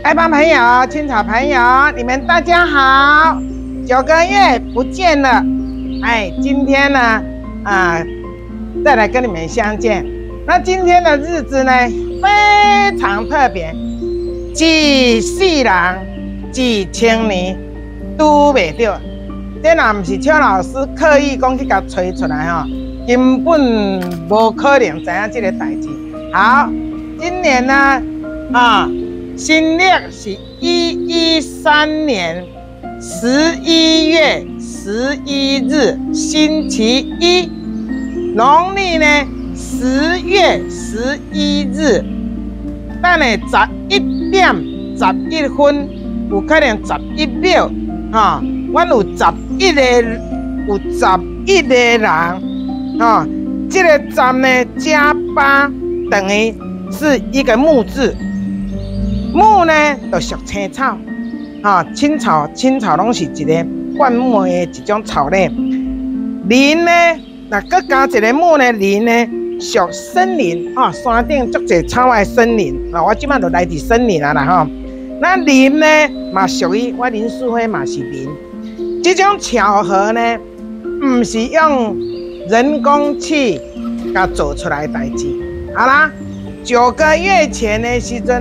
爱帮朋友、青草朋友，你们大家好！9个月不见了，今天呢，再来跟你们相见。那今天的日子呢，非常特别，一世人、一青年都袂到。这若不是邱老师刻意讲去甲吹出来哈，根本无可能知影这个代志。好，今年呢，新历是113年11月11日，星期一。农历呢10月11日，等下11点11分，有可能11秒，阮有11个人，这个站呢加8等于是一个木字。木呢，就属青草，青草拢是一个灌木的一种草类。林呢，那搁加一个木呢，林呢属森林，山顶足侪草的森林，我即摆就来自森林啦吼。那林呢，嘛属于我林淑辉嘛是林。这种巧合呢，唔是用人工去甲做出来的代志。好啦，9个月前的时阵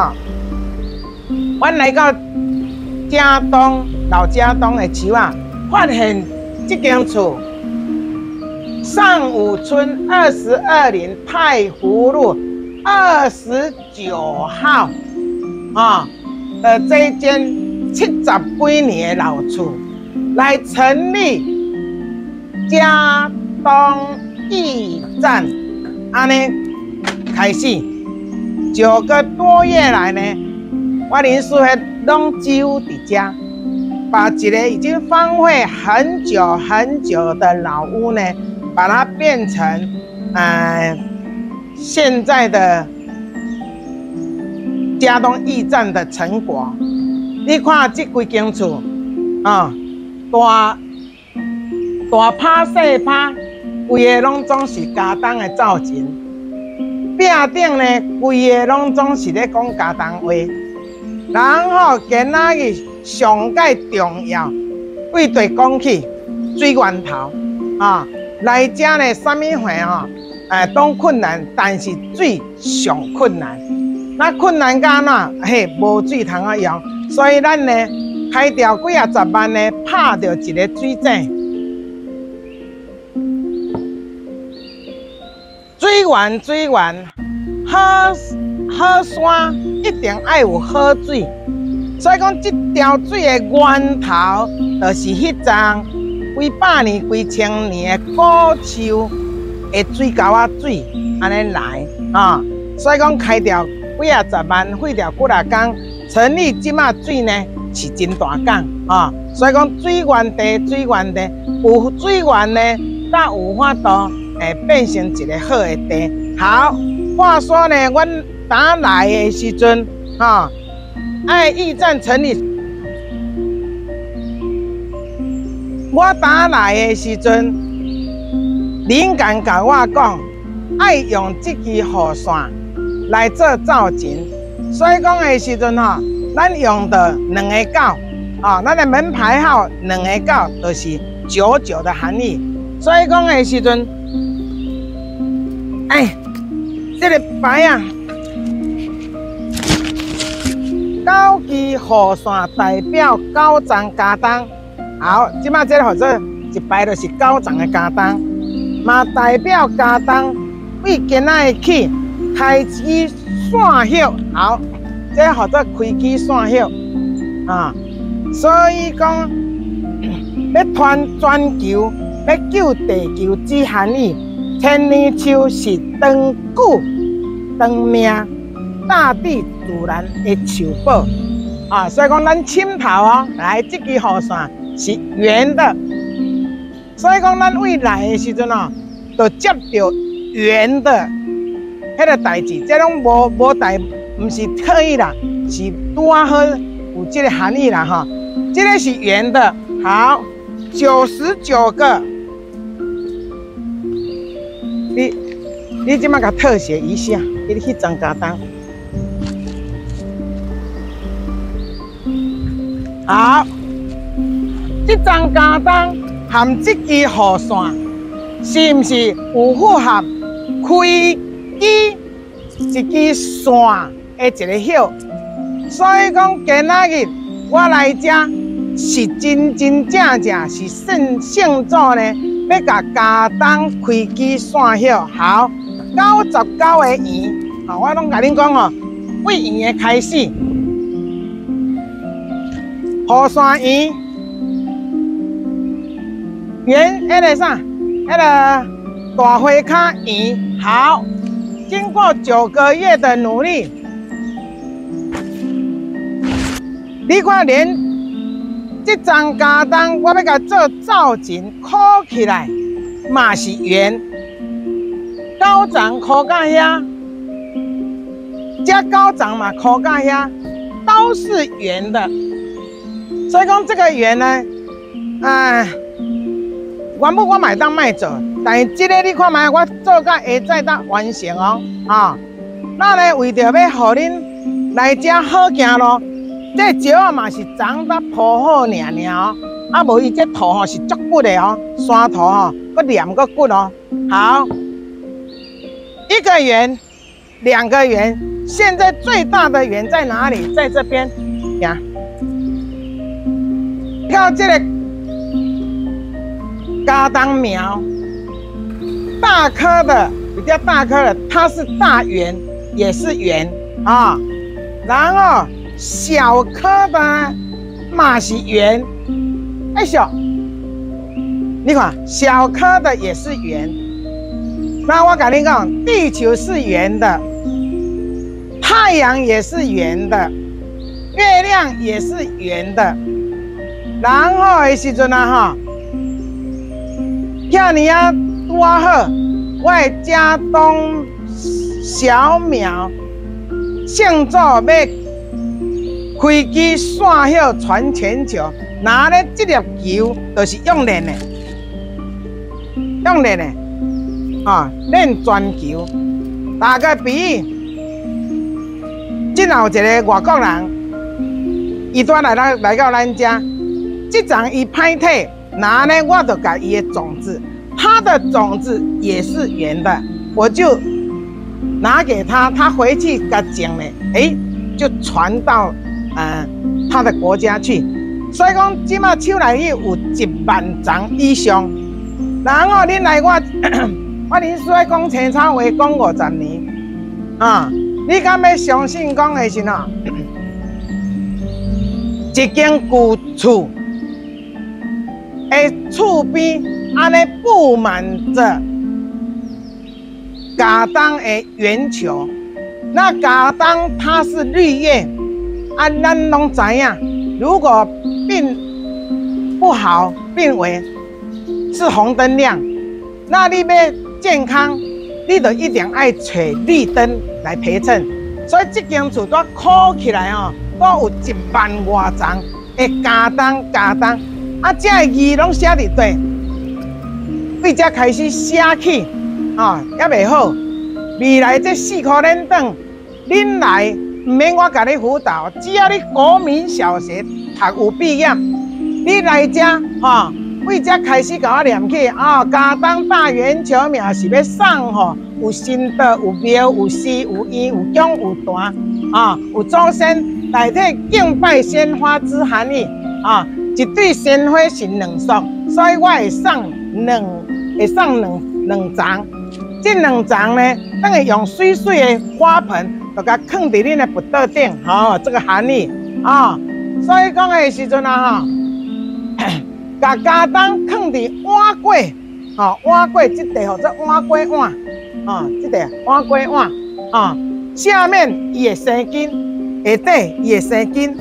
阮来到老家东的树发现这间厝，上武村22林太湖路29号的这一间70几年的老厝，来成立嘉东驿站，安尼开始9个多月来呢。我林淑辉拢住伫遮，把一个已经荒废很久很久的老屋呢，把它变成现在的嘉东驿站的成果。你看这几间厝大趴细趴，规个拢总是嘉东的造型，壁顶呢规个拢总是咧讲嘉东话。然后今仔日上界重要，为对讲起水源头来遮呢，啥物货都困难，但是水上困难。那困难干哪？无水通用，所以咱呢开掉几啊10万呢，拍到一个水井。水源，好山一定要有好水，所以讲这条水的源头，就是迄丛几百年、几千年的古树的水沟水安尼来所以讲开掉几啊10万，费掉几啊工，成立即马水呢是真大工所以讲水源地有水源呢，才有法度变成一个好的地。好，话说呢，阮打来的时阵，驿站成立。我打来的时阵，灵感甲我讲，爱用这支雨伞来做造型。所以讲的时阵咱用的2个9咱的门牌号2个9，就是99的含义。所以讲的时阵，这个牌9支雨伞代表9丛嘉东。好，即摆这个或者一排就是9丛的嘉东，嘛代表嘉东为今仔日起开启线叶。好，这或者开启线叶所以讲要传全球，要救地球之含义。千年树是长久、长命，大地自然的树宝所以讲咱沁头来这支雨伞是圆的，所以讲咱未来的时阵就接到圆的迄个代志，这拢无代，唔是刻意啦，是拄好有这个含义啦这个是圆的。好，99个。你即马甲特写一下，你去张家当。 好，这张家当和这支雨伞，是不是有符合开机一支伞的一个hiệu？所以讲今仔日我来这是真正是圣祖呢，要甲家当开机伞hiệu。好，99个圆，我拢甲恁讲哦，为圆的开始，雨伞圆，圆迄个啥？迄个大花卡圆。好，经过9个月的努力。 你看，连这张家当，我要甲做造型，箍起来嘛是圆，高掌箍到遐，这高掌嘛箍到遐，都是圆的。所以讲这个圆呢，原本我买当卖做，但是这个你看卖，我做到下再当完成哦，那呢为着要互恁来遮好行路。 这石啊嘛是长得铺好尔哦，无伊这土吼是足骨的哦，山土吼，搁黏搁骨哦。好，一个圆，2个圆，现在最大的圆在哪里？在这边呀。看这个家当苗，大颗的比较大颗的，它是大圆，也是圆啊，然后。 小颗的嘛是圆，哎小，你看小颗的也是圆。那我跟你讲，地球是圆的，太阳也是圆的，月亮也是圆的。然后的时阵啊遐尼啊多好，我的家东小苗圣祖要。 开机线hiệu传全球，那呢？这粒球就是用练的，练全球。打个比喻，今有一个外国人，伊蹛来到咱家，这张伊歹体，那呢？我就甲伊的种子，它的种子也是圆的，我就拿给他，他回去甲种呢，就传到。 他的国家去，所以讲，即马手内有1万张以上。然后恁来我林书的讲青草话讲50年，你敢要相信讲的是喏？一间旧厝的厝边，安尼布满着家当的圆球，那家当它是绿叶。 咱拢知影，如果病不好，病危是红灯亮，那你要健康，你就一定爱找绿灯来陪衬。所以这间厝都箍起来哦，都有1万多张的家当，这个字拢写伫对，为这开始写起，也袂好。未来这4块连顿，恁来。 唔免我甲你辅导，只要你国民小学读有毕业，你来遮为遮开始甲我念起家当大圆球苗是要送有神道、有庙、有诗、有医、有讲、有传有祖先内底敬拜鲜花之含义一对鲜花是2束，所以我会送两丛，这2丛呢，等于用水的花盆。 就甲放伫恁的佛道顶，这个含义所以讲的时阵甲家当放伫碗粿，碗粿这块做碗粿碗，这块碗粿碗，下面伊会生根，下底伊会生根，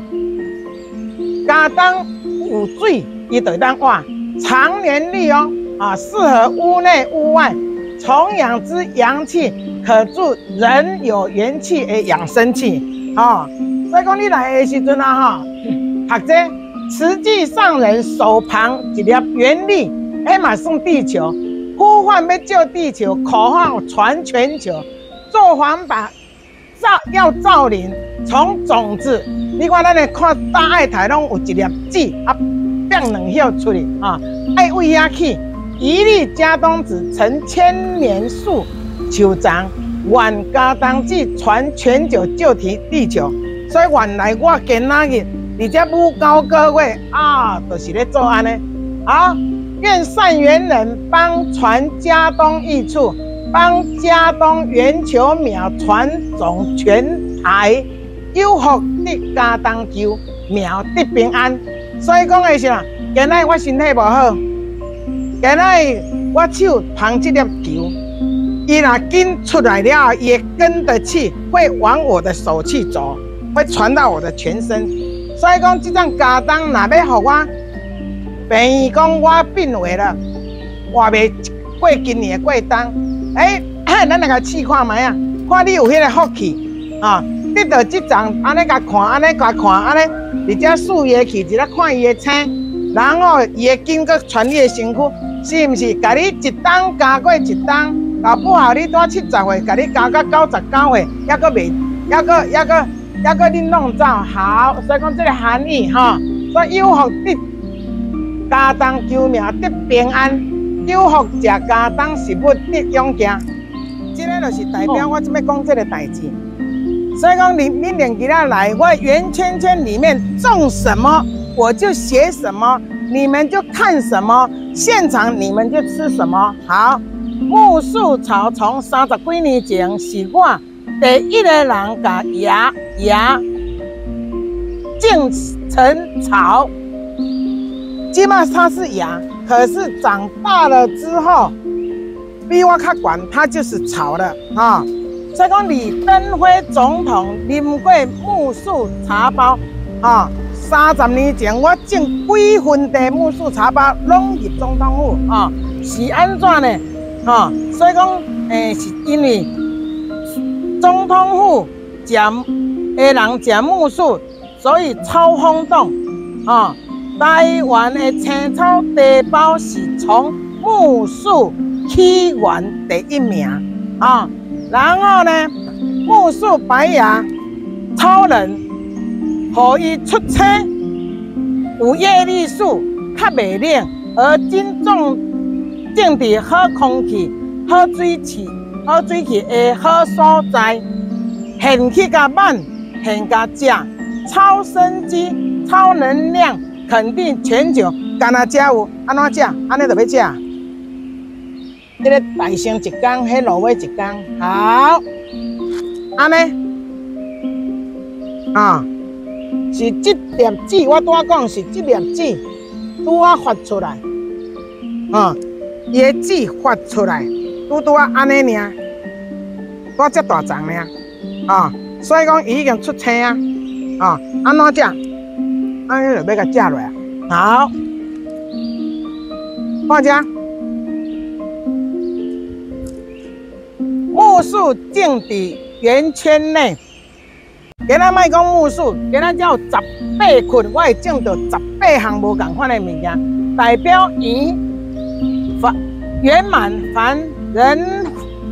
家当有水，伊就当换，常年绿哦，适合屋内屋外，重养之阳气。 可助人有元气的养生气，所以讲你来的时阵学这，实际上人手旁一粒原力，嘛算地球，呼唤要救地球，口号传全球，做环保要造林， 从种子，你看咱咧看大爱台拢有一粒籽啊，变两叶出去啊，爱为遐起，一粒加冬子成千年树，树长，愿加冬子传全球救提地球。所以原来我今仔日伫这母9个月啊，就是咧做安尼。好，愿善缘人帮传佳冬益处，帮佳冬圆球苗传种全台，有福得佳冬球，苗得平安。所以讲的是啦，今仔我身体无好，今仔我手捧这粒球，伊若根出来了，也跟得去，会往我的手去走，会传到我的全身。所以讲，这种佳冬若要互我，病院讲我病危了，活袂过今年的过冬，咱来甲试看卖啊，看你有迄个福气啊，得到这种安尼甲看，安尼甲看，安尼，伫遮数月去，一直看伊的青，然后伊的筋骨传你的身躯，是毋是？甲你一冬加过一冬，搞不好你到70岁，甲你加到99岁，还阁袂，还阁你弄走好，所以讲这个含义哈，所以有福得佳冬求命得平安，有福食佳冬食物得勇健。这个就是代表我这么讲这个代志。所以讲你练起来，我圆圈圈里面种什么，我就写什么，你们就看什么，现场你们就吃什么。好，木树草从30几年前是我第一个人把芽种成草。起码它是芽，可是长大了之后，比我较悬，它就是草了啊。所以讲李登辉总统啉过木树茶包啊，30年前我种几分地木树茶包拢入总统府啊，是安怎呢？啊，所以讲是因为总统府食的人食木树，所以超轰动啊。台湾的青草茶包是从木树起源第一名啊。然后呢，木树白芽超人，互伊出青，有叶绿素，较袂冷，而真种伫好空气、好水气的好所在，现去甲慢，现甲食，超生机、超能量，肯定全球。干那食有安怎食？安尼就要食。这个大成一工，迄芦苇一工，好，安尼啊，是这粒籽，我拄仔讲是这粒籽，拄仔发出来，啊，伊的籽发出来，拄仔安尼尔，我遮大丛尔，啊，所以讲伊已经出青啊，啊，安怎食？安尼就要甲食落来，好，看遮。木树种伫圆圈内，今仔莫讲木树，今仔只有18捆，我会种到18项无共款的物件，代表圆满凡人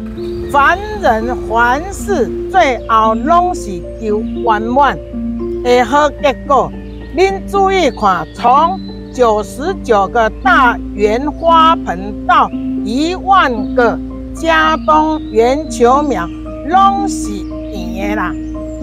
凡事最后拢是求圆满的好结果。恁注意看，从99个大圆花盆到1万个佳冬圆球苗，拢是圆的啦。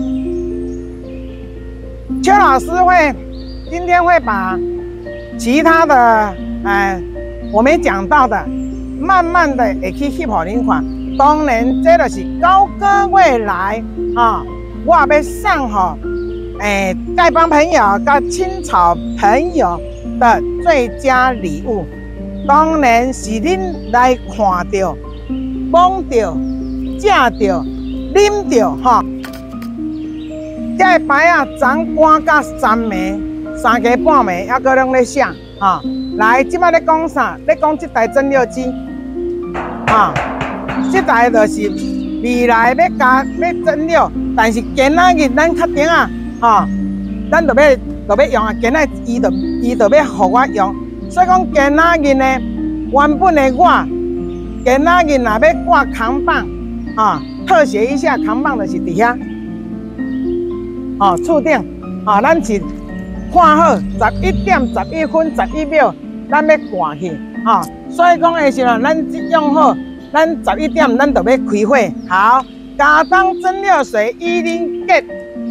邱老师今天会把其他的我没讲到的，慢慢的会去翕互恁看。当然，这就是9个月来啊，我要送给丐帮朋友跟青草朋友的最佳礼物。当然是恁来看到、摸到、食到、啉到哈。这个牌啊，昨赶到3暝，3个半暝，还阁拢咧写哈。来，即摆咧讲啥？咧讲这台蒸馏机，啊，这台就是未来要蒸馏，但是今仔日咱确定啊，哈，咱就要用啊。今仔伊就要互我用，所以讲今仔日呢，原本的我，今仔日若要挂扛棒，啊，特写一下扛棒就是伫遐。 厝顶，咱是看好11点11分11秒，咱要赶去，所以讲的时候，咱用好，咱11点咱就要开火。好，加当蒸馏水1零吉，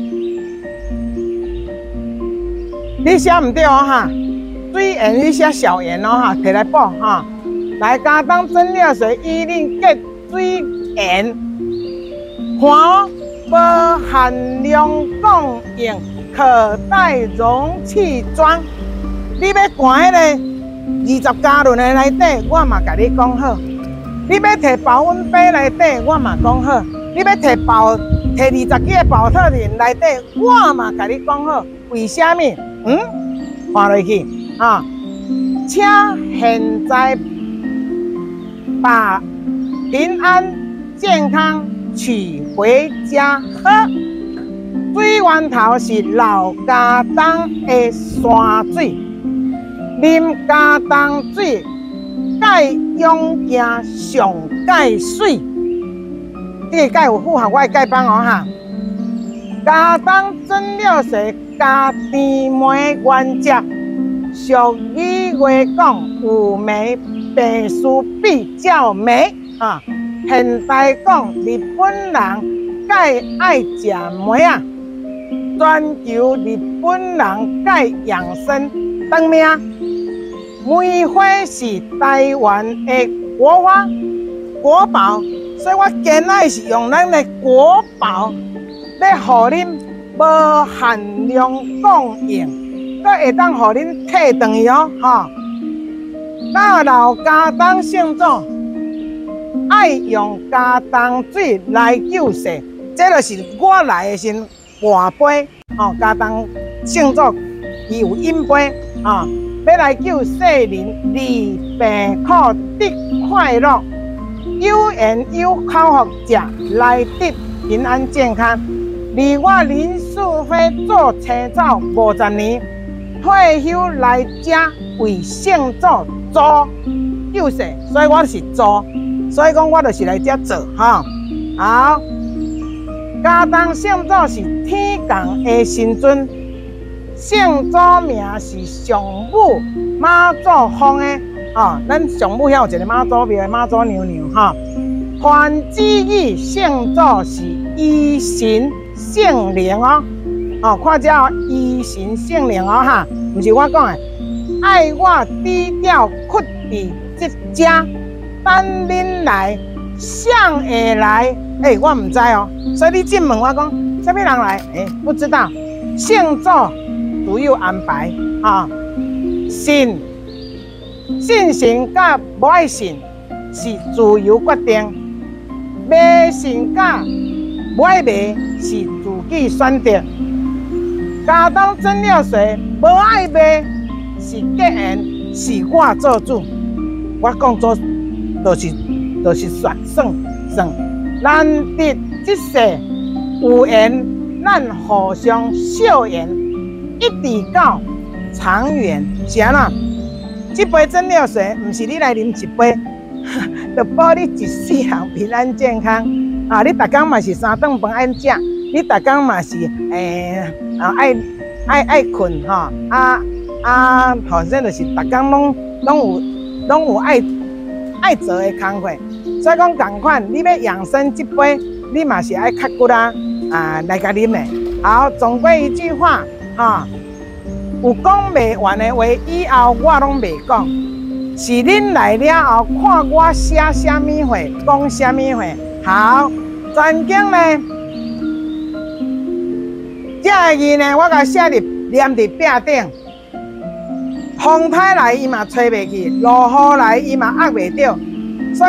你写唔对哈，水盐你写小盐哈，摕来补哈。来，加当蒸馏水1零吉，水盐，含无限量供应，可待容器装。你要灌迄个20加仑的内底，我嘛甲你讲好。你要摕保温杯内底，我嘛讲好。你要摕20几个保特瓶内底，我嘛甲你讲好。为虾米？看落去请现在把平安健康取回家喝。水源头是老家当的山水，啉家当水，钙养惊上钙水。这个钙有符合我的钙帮哈。家当蒸馏水加甜梅原汁，俗语话讲有梅白术比较美现代讲日本人钙爱食梅专求日本人钙养生长命。梅花是台湾的国花国宝，所以我坚爱是用咱的国宝来互恁无限量供应，佮会当互恁退转去那老家当姓做爱用家当水来救世，这就是我来的时半杯家当姓做伊有饮杯要来救世人治病苦得快乐，有缘有口福食来得平安健康。离我林素妃做青草50年，退休来家为圣做做救世，所以我是做，所以讲我就是来这做好。家当圣祖是天降的神尊，圣祖名是上母妈祖封的咱上母遐有一个妈祖庙，妈祖娘娘传旨意圣祖是医神圣灵看这医神圣灵不是我讲的，爱我低调屈伫这家，等恁来谁会来？我唔知所以你进问我讲什么人来？不知道，圣祖自有安排信神甲无爱信是自由决定，迷信甲无爱迷是自己选择。家当蒸馏水无爱迷是结缘，是我做主。我讲做就是算，咱得这世有缘，咱互相笑颜，一直到长远。是安怎？这杯蒸馏水，唔是你来啉一杯，就保你一世人平安健康。你逐工嘛是3顿饭爱食，你逐工嘛是爱困反正就是逐工拢有爱做的工课。所以讲同款，你要养生这杯，你嘛是爱较骨来甲啉的。好，总归一句话有讲袂完的话，以后我拢袂讲。是恁来了后，看我写什么话，讲什么话。好，全景呢，这个字呢，我甲写入念伫壁顶。风台来伊嘛吹袂去，落雨来伊嘛压袂着，所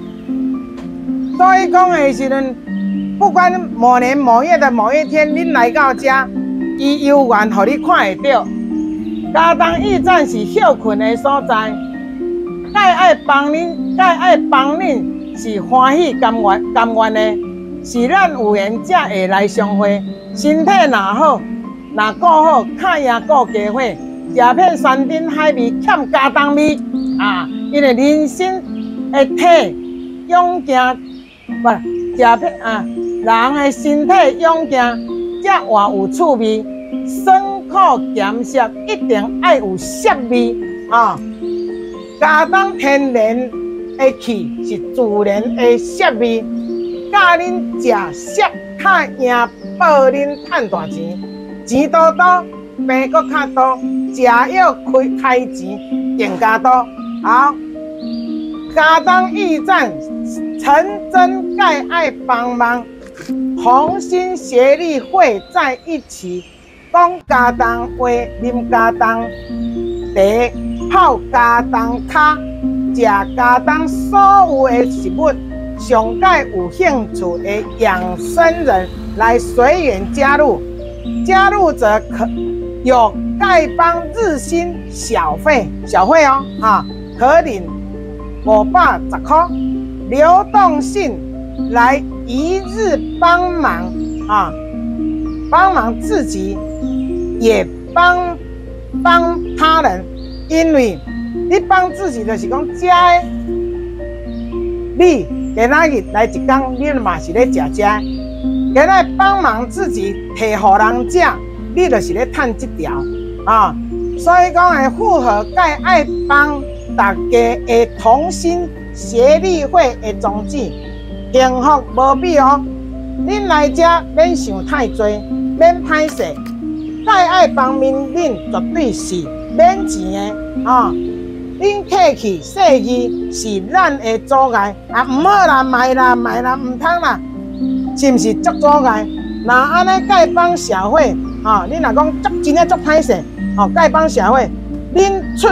以讲的时阵，不管某年某月的某一天，恁来到这，伊有缘互你看会到。家当驿站是休困的所在，该爱帮恁是欢喜甘愿的，是咱有缘才会来相会。身体若好，若顾好，看也顾家伙，食遍山珍海味，欠家当味因为人生的体养健，不食遍人的身体养健， 才活有趣味。酸苦咸涩一定爱有涩味啊！家当天然的气是自然的涩味，教恁食涩较赢，报恁赚大钱，钱多多，病搁较多，食药开钱更加多。好，家当驿站，陈真盖爱帮忙，同心协力会在一起，讲家当话，啉家当茶，泡家当卡，食家当所有的食物。上介有兴趣的养生人来随缘加入，加入者可有丐帮日薪小费哦，可领510块，流动性来一日帮忙帮忙自己，也帮他人，因为你帮自己就是讲食的，你今仔日来一天，你嘛是咧食。今仔帮忙自己，摕互人食，你就是咧趁这条啊。所以讲会符合该爱帮大家的同心协力会的宗旨，幸福无比哦。恁来遮免想太多，免歹势，该爱帮面恁绝对是免钱的啊。恁客气细意是咱的阻碍啊，唔好啦，卖啦，唔通啦，是毋是足阻碍？那安尼丐帮社会，恁若讲真诶足歹势，丐帮社会，恁出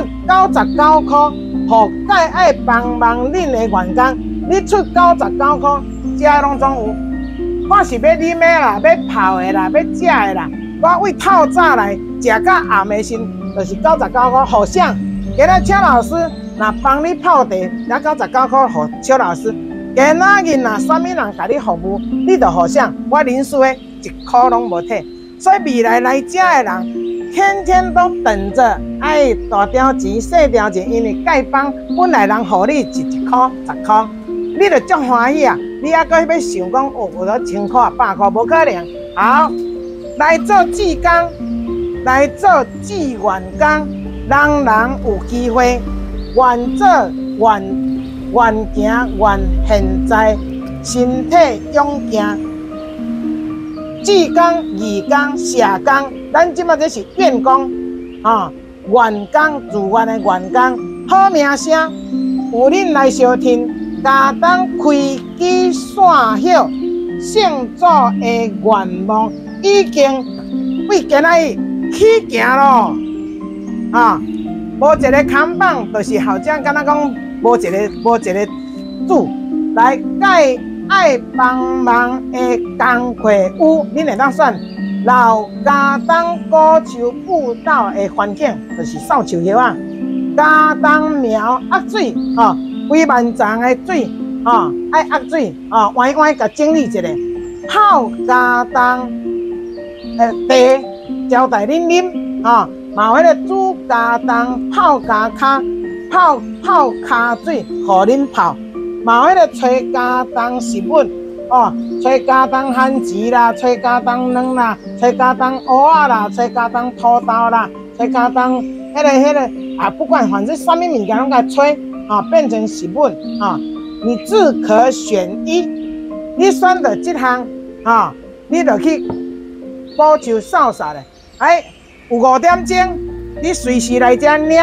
99块，互丐爱帮忙恁的员工，你出99块，遮拢总有。我是要啉的啦，要泡的啦，要食的啦，我为透早来食到暗的时，就是99块，互啥？今仔邱老师若帮你泡茶，也99块，互邱老师。今仔日若啥物人甲你服务，你就互啥？我林叔的1块拢无退。所以未来来遮的人，天天都等着爱大条钱、小条钱，因为丐帮本来人互你1块、10块，你就足欢喜啊！你还阁要想讲哦，有了10块、100块，无可能。好，来做志工，来做志愿工。人人有机会，愿做愿行愿现在，身体勇行。志工、义工、社工，咱即马这是愿工员工自愿的员工，好名声，有恁来相听，家当开机散晓，胜造的愿望已经为今仔日起行咯。无一个看板，就是后者敢若讲无一个主来介爱帮忙的工课有，恁会当选老家当果树步道的环境，就是扫树叶啊，家当苗压水规万丈的水爱压水弯弯甲整理一下，泡家当茶招待恁啉嘛，迄个煮家当泡家骹，泡骹水，互恁泡。嘛，迄个找家当食物找家当番薯啦，找家当卵啦，找家当蚵仔啦，找家当土豆啦，找家当迄个不管反正啥物物件拢甲找变成食物你自可选一。你选择这项你就去补救扫扫咧。有5点钟，你随时来遮领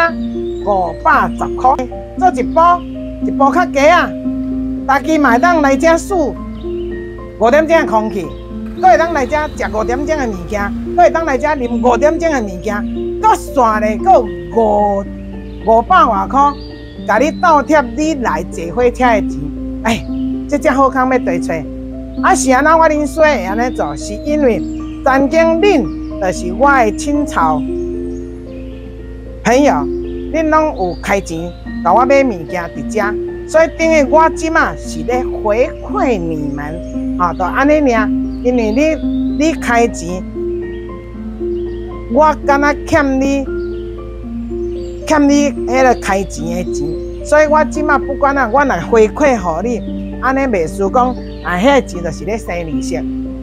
510块，做一步较低啊！大家嘛会当来遮数5点钟的空气，佫会当来遮食5点钟的物件，佫会当来遮啉5点钟的物件，佫算咧佫有500外块，甲你倒贴你来坐火车的钱。这只好康要对找。是安怎我恁说会安尼做，是因为曾经恁就是我的清朝朋友，恁拢有开钱，甲我买物件伫遮，所以等于我即马是咧回馈你们，就安尼尔。因为你开钱，我敢若欠你迄个开钱的钱，所以我即马不管我来回馈互你，安尼袂输讲，迄个钱就是咧生利息。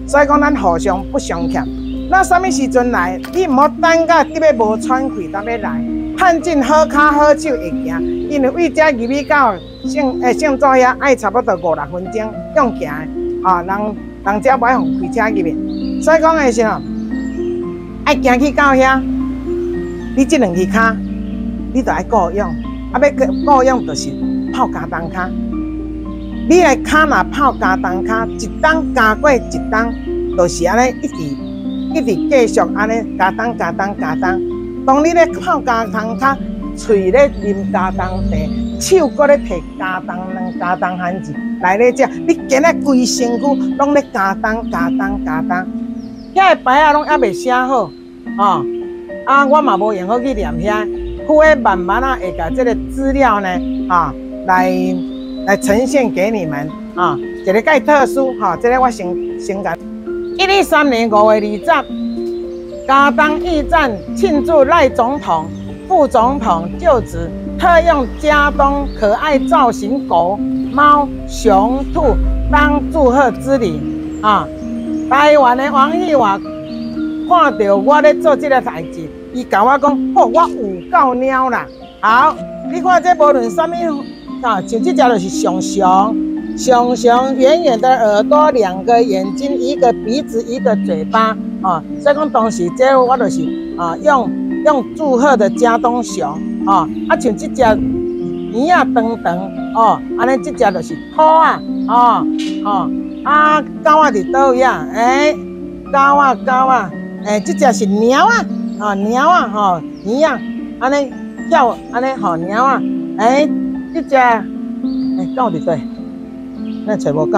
所以讲咱互相不相欠。那什么时阵来？你唔好等到你要无喘气，才要来。趁紧好脚好手会行，因为为遮入去到圣座遐爱差不多5-6分钟用行的，啊，人遮不爱互开车入去。所以讲的是哦，爱行去到遐，你这2只脚，你就爱顾用，啊，要顾用就是泡加冬脚。你的脚若泡加冬脚，一冬加过一冬，就是安尼一直继续安尼加冬。当你咧泡加冬脚，喙咧啉加冬茶，手搁咧摕加冬两加冬番薯来咧食，你今日规身躯拢咧加冬。遐个牌啊，拢还未写好，哦，啊，我嘛无用好去念遐，我会慢慢啊会把这个资料呢，啊，来呈现给你们，啊，一个介特殊，哈，这个我先讲。123年5月20日，加冬驿站庆祝赖总统、副总统就职，特用加冬可爱造型狗、猫、熊、兔当祝贺之礼，啊。台湾的王义华看到我咧做这个代志，伊甲我讲：“哦，我有够猫啦！”好，你看这无论什么，啊，像这只就是熊熊，圆圆的耳朵，2个眼睛，1个鼻子，1个嘴巴，啊，所以讲当时这我就是啊用祝贺的加冬熊，啊，像这只圆啊长，哦，安尼这只就是兔啊，啊，狗仔伫倒位啊？狗啊，这只是猫啊，猫啊，吼，圆啊，安尼跳，安尼吼，猫啊，这只，狗伫倒，咱找无狗。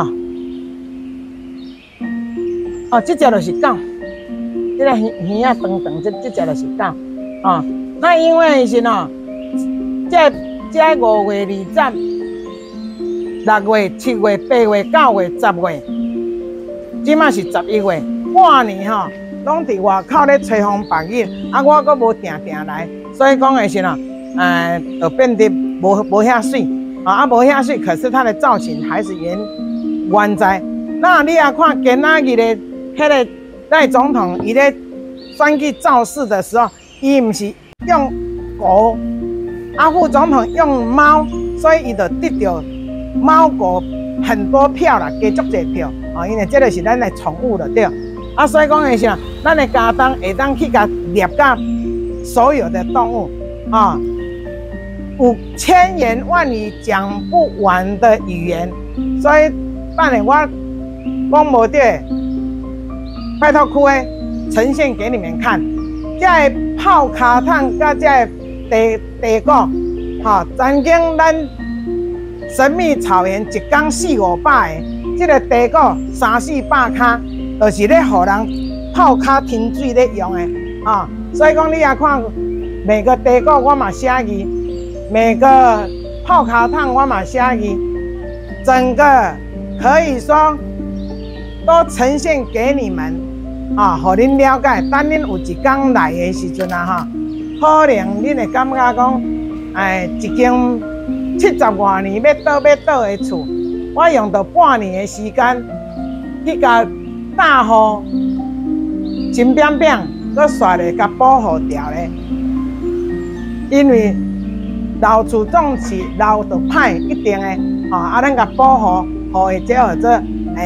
哦，这只就是狗，这个圆啊长，这只就是狗，哦，那因为是喏，这5月20日。6月、7月、8月、9月、10月，即马是11月，半年吼，拢伫外口咧吹风白日，啊，我阁无定来，所以讲的是喏，就变得无遐水，啊，无遐水，可是它的造型还是原在。那你也看今仔日的迄个赖总统，伊咧选举造势的时候，伊毋是用狗，啊，副总统用猫，所以伊就得到。猫狗很多票啦，加足侪票啊！因为这个是咱的宠物的对啊，所以讲的是咱的加冬会当去甲列到所有的动物啊，有千言万语讲不完的语言，所以当然我讲无对，拜托区的呈现给你们看，这个泡卡烫甲这个地果，哈，曾经咱。神秘草原一缸400-500个，这个地果300-400卡，就是咧互人泡脚停水咧用的啊。所以讲你也看每个地果我嘛写字，每个泡脚烫我嘛写字，整个可以说都呈现给你们啊，互恁了解。等恁有一天来的时阵啊，哈，可能恁会感觉讲，一间。70多年要倒的厝，我用到半年的时间去甲大雨真扁扁，搁刷咧甲保护掉咧。因为老厝总是老就歹一定的，啊，咱甲保护，会这或者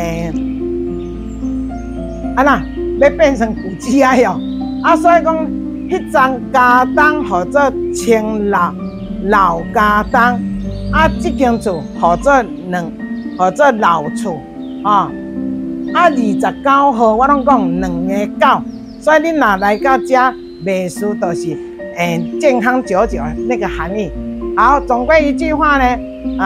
那要变成古迹啊哟。啊，所以讲，迄张加冬或者青老加冬。啊，这间厝或者老厝啊，29号我拢讲2个9，所以你若来到这，袂输都是健康久久那个含义。好，总归一句话呢，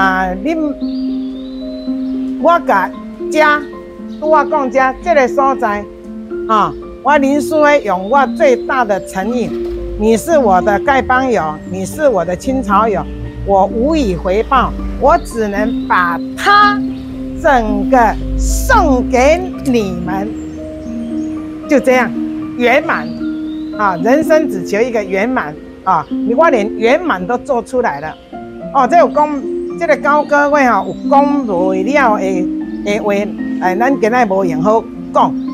我甲我讲这个所在啊，我林书伟用我最大的诚意，你是我的丐帮友，你是我的清朝友。我无以回报，我只能把它整个送给你们，就这样圆满啊！人生只求一个圆满啊！我连圆满都做出来了哦！这有讲，这个高各位哈有讲不了的话，咱今日无用好讲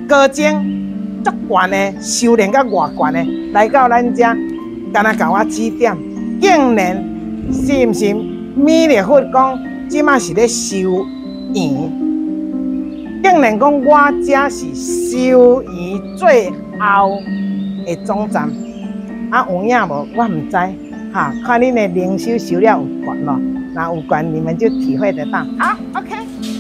高精足悬的，修炼到偌悬的，来到咱遮，敢若甲我指点，竟然是毋是弥勒佛讲，即马是咧修缘，竟然讲我遮是修缘最后的总站，啊有影无？我毋知，哈，看恁的灵修修了有悬咯，那有悬你们就体会得到。好 ，OK。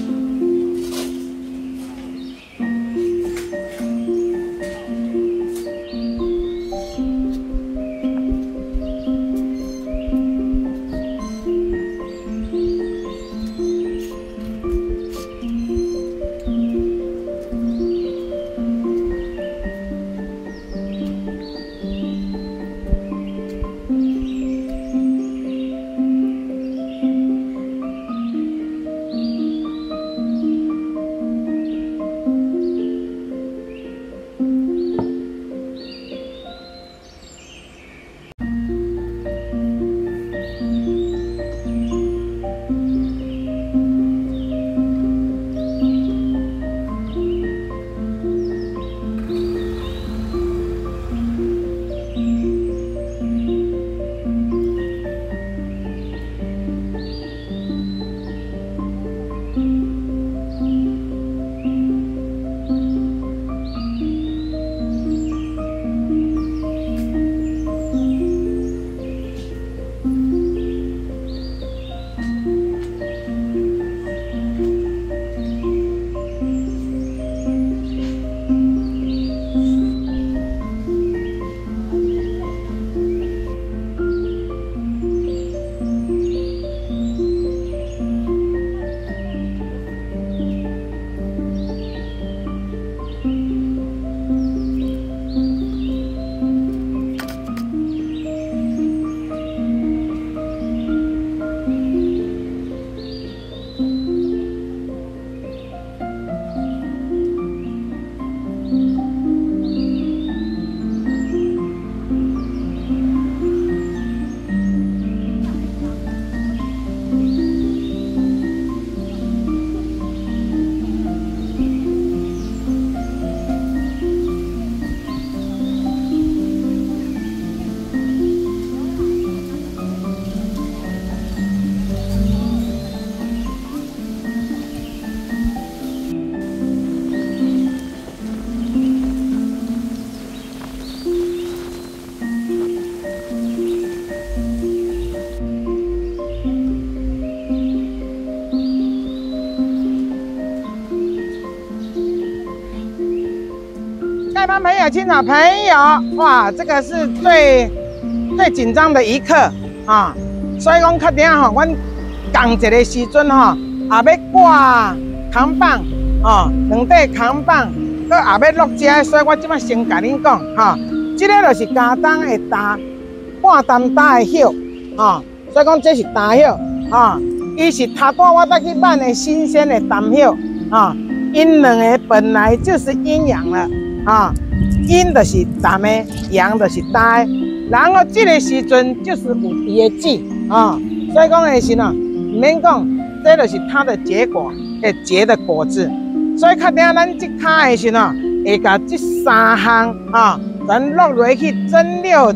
各位朋友、亲好朋友，哇，这个是最紧张的一刻啊！所以讲，确定吼，阮共一个时阵吼，也要挂扛棒哦，2块扛棒，搁也要落遮，所以我即摆先甲恁讲吼，这个就是加冬的半担担的叶啊，所以讲这是担叶啊，伊是头段我再去买的新鲜的担叶啊，因两个本来就是阴阳了。啊，阴就是淡的，阳就是大的，然后这个时阵就是有伊的籽啊，所以讲的是呢，唔免讲，这就是它的结果，会结的果子。所以确定咱即卡的时呢，会甲这3项啊，咱落落去蒸馏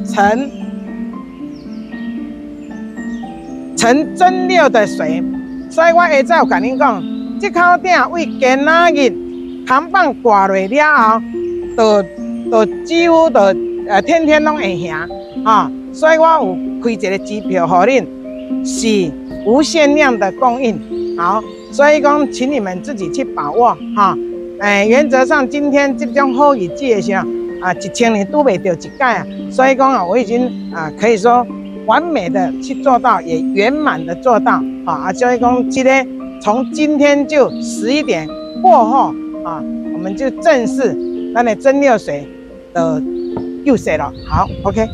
成蒸馏的水。所以我下早有甲恁讲，这口顶为今仔日扛棒挂落了后。就几乎天天拢会行啊，所以我有开一个支票给恁，是无限量的供应。好，所以讲，请你们自己去把握哈。原则上今天这种好日子的时候啊，1000年都袂到一届啊，所以讲啊，我已经可以说完美的去做到，也圆满的做到啊。所以讲，今天从今天就11点过后啊，我们就正式。咱的蒸馏水的入水了，好 ，OK。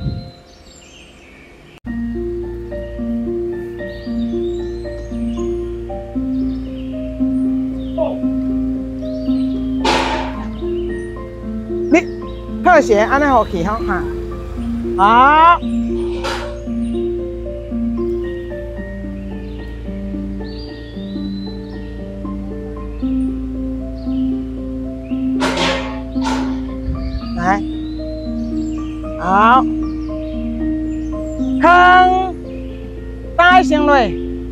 你特写安尼好起好哈，好。 好，坑打先落，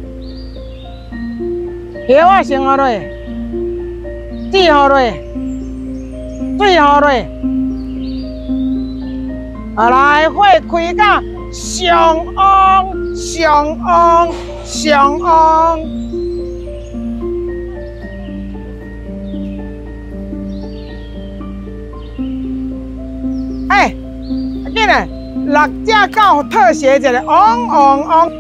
叶啊先落落，籽好落，水好落，啊来火开到上旺上旺上旺。哎，紧来，6只狗特写一个，嗡嗡嗡。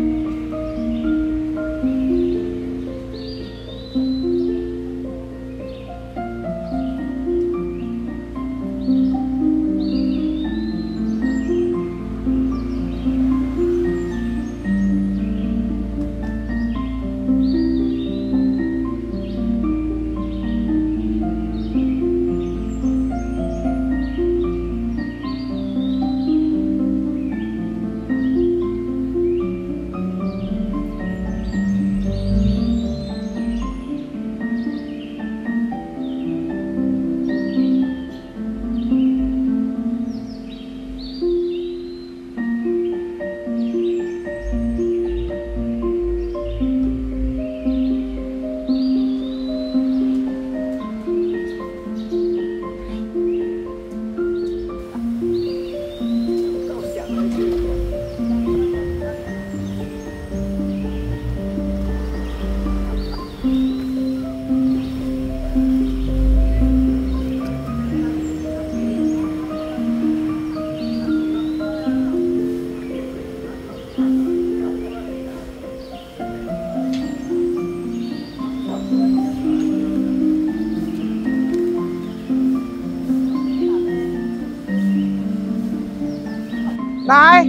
来，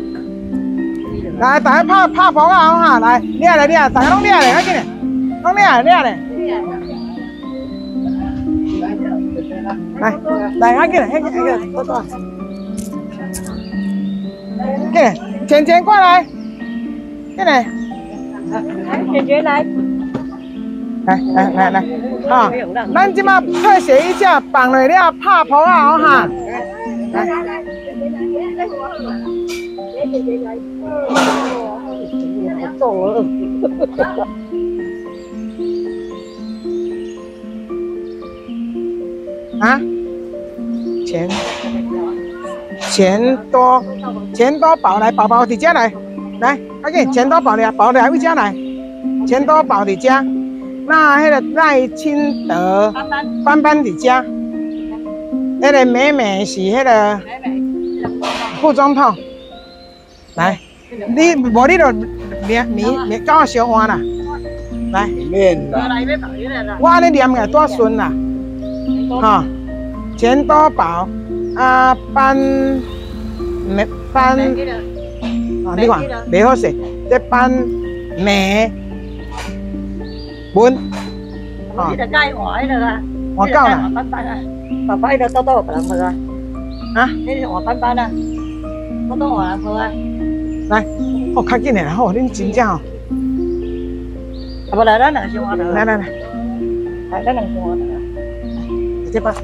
大家拍波啊哈！来，抓来，大家拢抓来，快紧嘞，拢抓来。来，快紧嘞，多多。紧嘞，钱过来，紧嘞。钱来。来，啊！咱即马特写一下，绑了了拍波啊哈！来。啊，钱多宝来，宝伫遮来，快紧，钱多宝来位遮来，钱多宝伫遮。那迄个赖清德、班伫遮，迄个美美是迄个副总统。来，你就面跟我相换啦。来，我咧念个多顺啦，哈，钱多宝啊班，啊你看袂好势，这班美文，啊，你就介换迄个啊，换够啦，爸爸迄个多别人喝啊，啊，你是换班啊，多换人喝啊。来，哦，较紧嘞，好，恁真正哦。啊，无来，咱两先换头。来，咱两先换头。这把，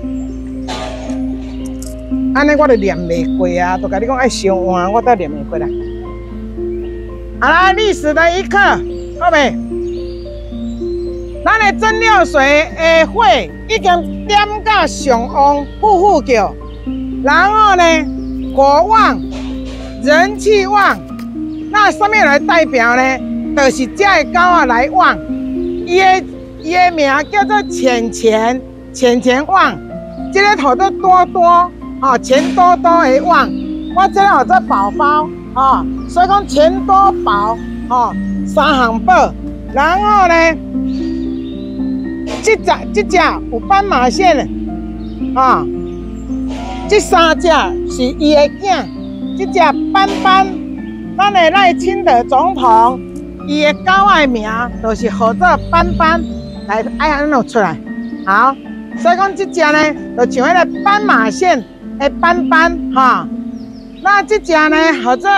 安尼我就念袂过啊，都甲你讲爱相换，我都念袂过啦。好啦，历史的一刻，好未？咱的蒸馏水的火已经点到上旺，呼叫，然后呢，火旺，人气旺。那上面来代表呢，就是这个狗啊来旺，伊的名叫做钱旺，这个头都多哦，钱多的旺，我这有做宝宝哦，所以讲钱多宝哦，3项宝，然后呢，这只有斑马线的啊，这3只是伊的囝，这只斑。咱的赖清德总统，伊的狗仔名就是号做斑，来爱安怎出来？好，所以讲这只呢，就像迄个斑马线的斑哈。那这只呢，号做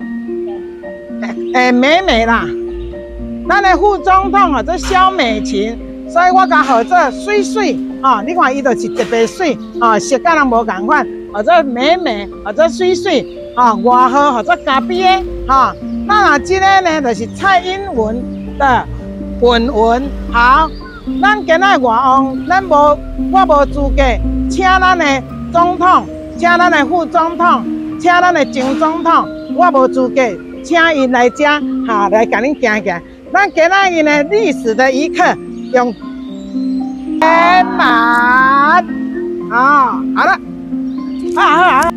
美啦。咱的副总统号做萧美琴，所以我甲号做水啊。你看伊就是特别水啊，色甲人无共款。 或者美美，或者水水，外号或者咖啡的，那这个呢，就是蔡英文的文。好，咱今仔外王，我无资格，请咱的总统，请咱的副总统，请咱的前总统，我无资格，请因来遮，来甲恁行行。咱今仔日呢，历史的一刻，用圆满。好了，好。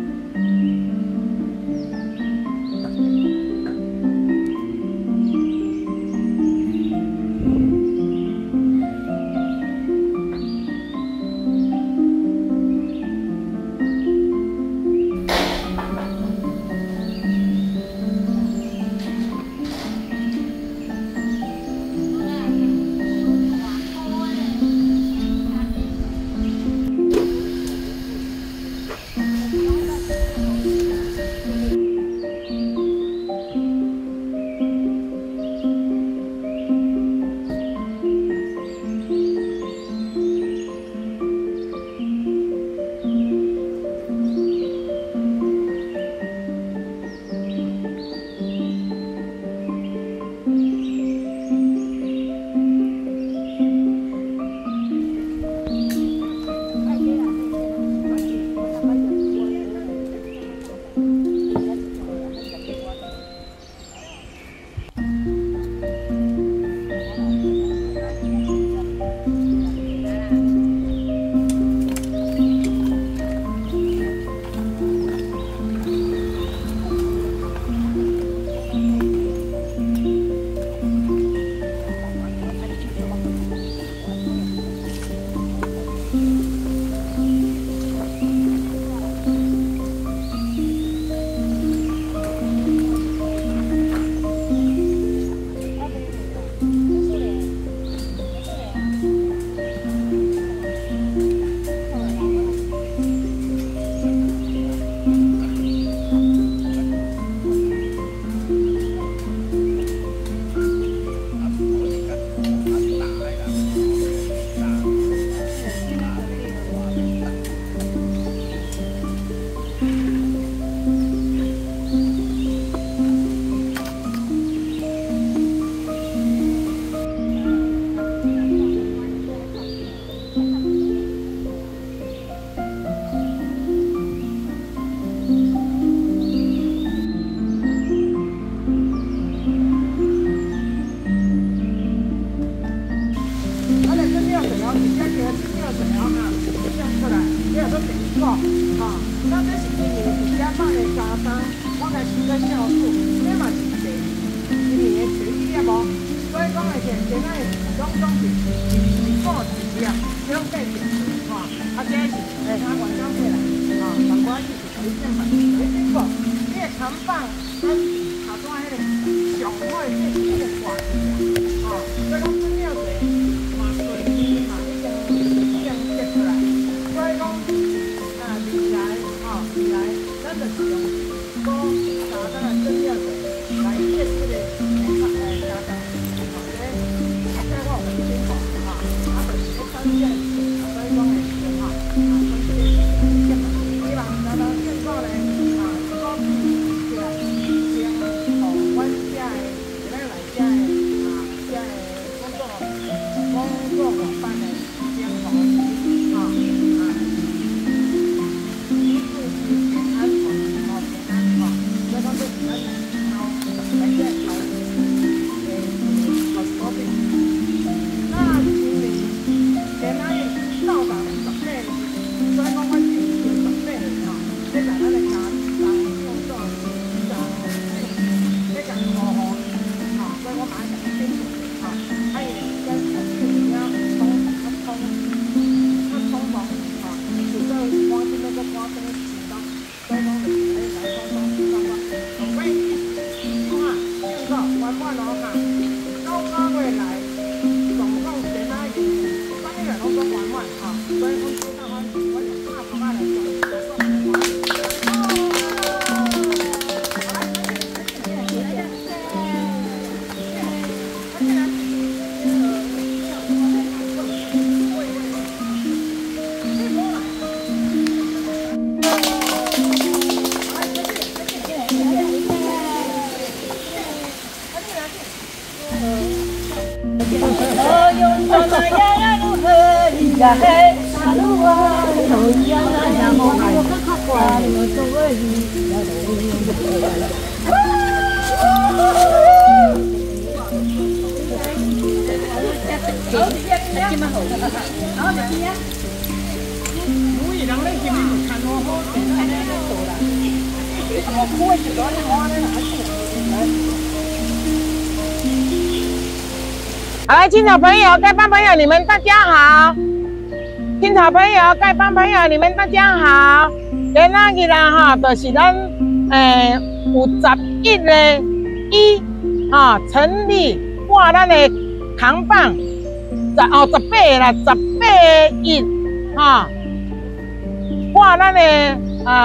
好，来，亲小朋友、丐帮朋友，你们大家好。亲小朋友、丐帮朋友，你们大家好。今仔日啦哈，就是咱有11个1哈成立挂咱的扛棒，18个啦，18个1哈挂咱的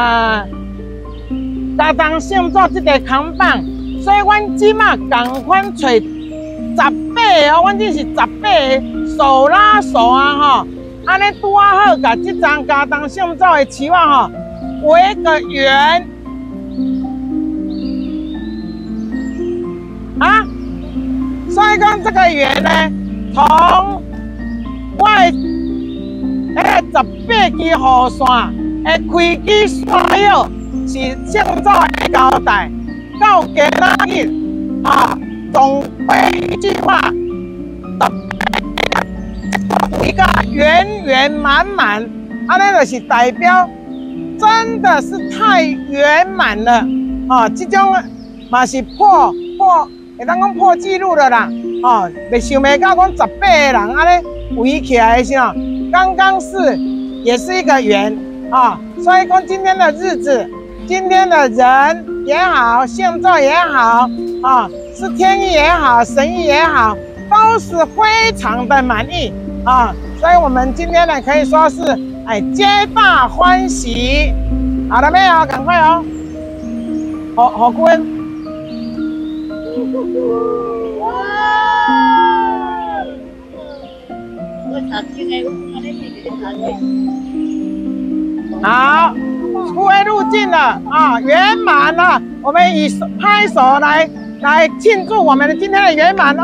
家当庆祝这个扛棒，所以阮即马共款找18个哦，阮这是18个手拉手啊吼，安尼拄好甲这张家当庆祝的旗啊吼围个圆啊，所以讲这个圆呢，从我18支雨伞的开机线药是庆祝的交代，到今仔日啊。总归一句话，一个圆圆满满，那就是代表真的是太圆满了哦。这种嘛是会当讲破纪录了啦哦，袂想袂到讲18个人安尼围起来的时候，刚刚是也是一个圆啊、哦。所以讲今天的日子，今天的人也好，现在也好啊。哦，是天意也好，神意也好，都是非常的满意啊！所以我们今天呢，可以说是皆大欢喜。好了没有？赶快哦！好滚！好，出会入境了啊，圆满了。我们以拍手来庆祝我们的今天的圆满哦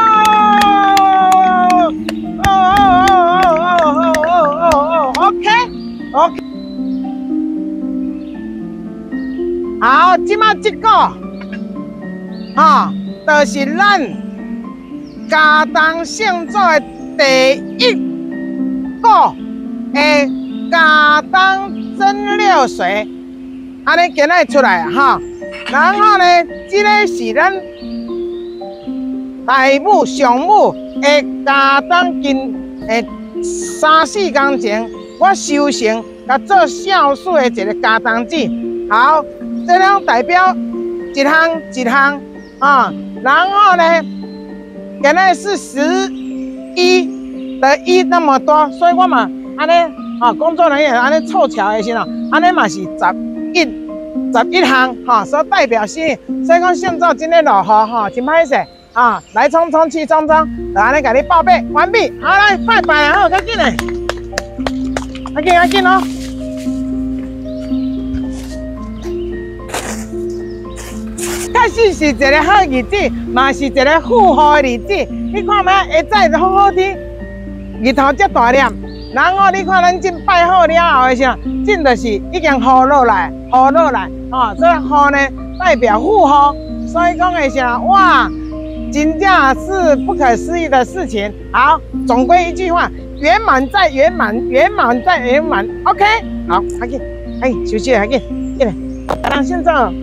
！OK， 好，即马这个就是咱家当庆祝的第一个的家当蒸馏水，安尼今仔出来哈。然后呢，这个是咱大母上母的家当经3、4天前，我修成甲做孝顺的一个家当子。好，这样代表一项一项啊。然后呢，今仔是11的1那么多，所以我嘛安尼工作人员安尼凑巧的时候，安尼嘛是11项所代表性，所以讲现在今天落雨真歹势啊，来匆匆去匆匆，就安尼甲你报备完毕。好，来拜拜啊，赶紧嘞，赶紧哦。确实是一个好日子，嘛是一个富裕的日子。你看嘛，下早好好天，日头遮大亮，然后你看咱真拜好了后的时候，真就是已经雨落来，所以雨呢代表富裕，所以讲的时候，哇，真正是不可思议的事情。好，总归一句话，圆满再圆满，圆满再圆满。OK， 好，赶紧，休息，赶紧，进来，咱现在好。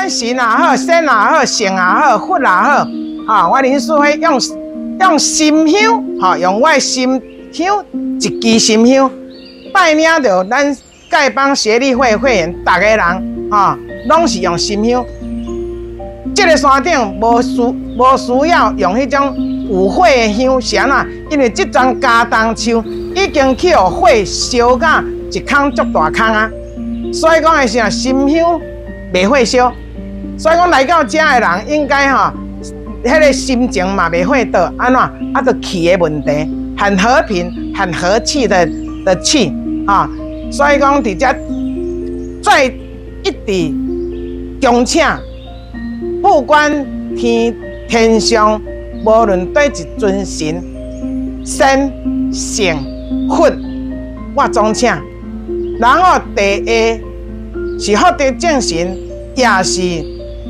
神也好，仙也好，圣也好，佛也好，哈，我林淑慧用心香，哈，用我的心香一支心香，带领着咱丐帮协力会会员，大家人，哈，拢是用心香。这个山顶无需要用迄种有火的香，是安怎？因为这丛加冬树已经去互火烧甲一空足大空啊，所以讲的是心香袂火烧。所以讲来到遮的人应该吼，迄个心情嘛袂会倒，安怎？啊，就气的问题，很和平、很和气的气啊。所以讲，伫遮再一直恭请，不管天上无论对一尊神、仙、圣、佛，我总请。然后第下是福德正神，也是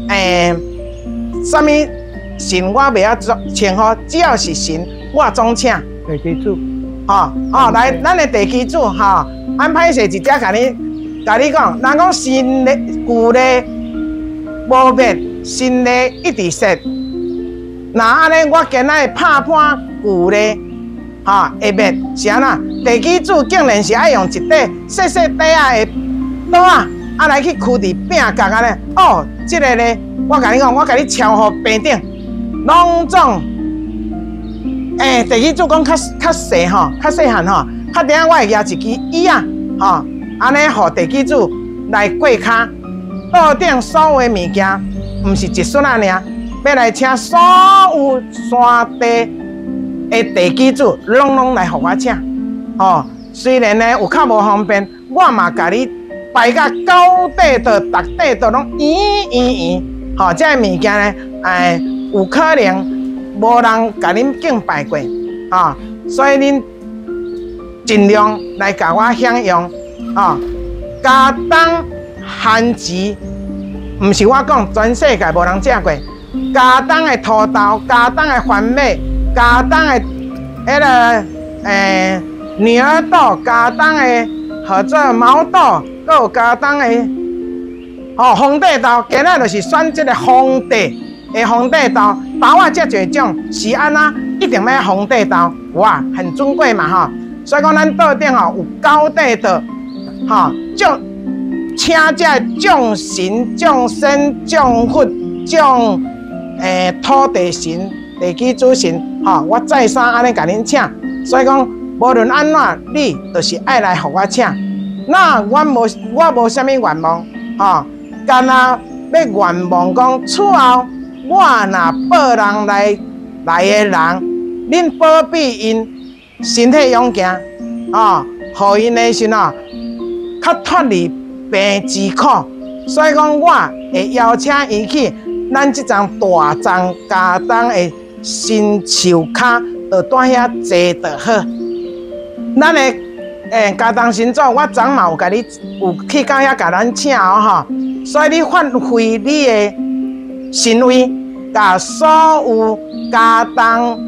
什么神我袂晓称呼，只要是神我总请。 地基主， 来，咱的地基主安排势直接甲你讲，人讲新的旧的无灭，新的一直说。那安尼，我今仔拍破旧的，会灭是安怎？地基主竟然是爱用一块细细块仔的刀来去箍伫柄角安尼。哦，这个呢，我甲你讲，我甲你敲互平顶，拢总。地基主讲较细较细汉较顶我会举一支椅安尼互地基主来过骹，桌顶所有的物件，毋是一孙尔，要来请所有山地的地基主拢来互我请。虽然呢有较无方便，我嘛甲你摆甲高底道、逐底道拢圆。这物件呢，有可能。无人甲恁敬拜过，所以恁尽量来甲我享用，加冬番薯，毋是我讲，全世界无人食过。加冬的土豆、加冬的番麦、加冬的迄个牛耳豆、加冬的或者毛豆，阁有加冬的皇帝豆，今仔就是选这个皇帝。皇帝豆啊，遮侪种是安怎？一定要皇帝豆，哇，很尊贵嘛所以讲，咱桌顶有高底的种，请这众神、众仙、众佛、众土地神、地基主神我再三安尼甲恁请。所以讲，无论安怎，你就是爱来互我请。那我无啥物愿望干那要愿望讲此后。我若报人来的人，恁保庇因身体勇健，互因的时较脱离病之苦。所以讲，我会邀请伊去咱这丛大丛加冬的新树骹，就蹛遐坐就好。咱的加冬神祖，我昨嘛有去到遐甲咱请所以你发挥你的神威。甲所有加冬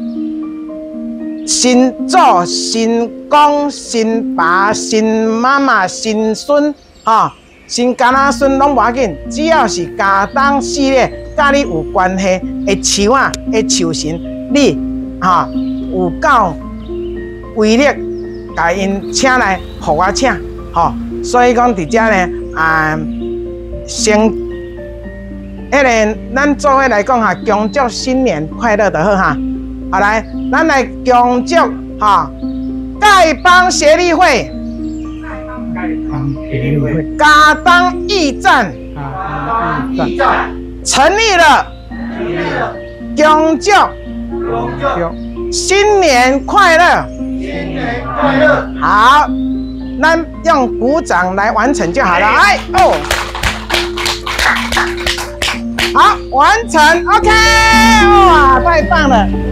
神祖、神公、神爸、神妈妈、神孙神干仔孙拢无要紧，只要是加冬系列甲你有关系的树的树神，你有够威力，甲因请来互我请所以讲伫遮呢先。迄个，咱做伙来讲恭祝新年快乐就好好来，咱来恭祝丐帮协力会，加冬驿站成立了，恭祝新年快乐，好，咱用鼓掌来完成就好了，好，完成 ，OK， 哇，太棒了。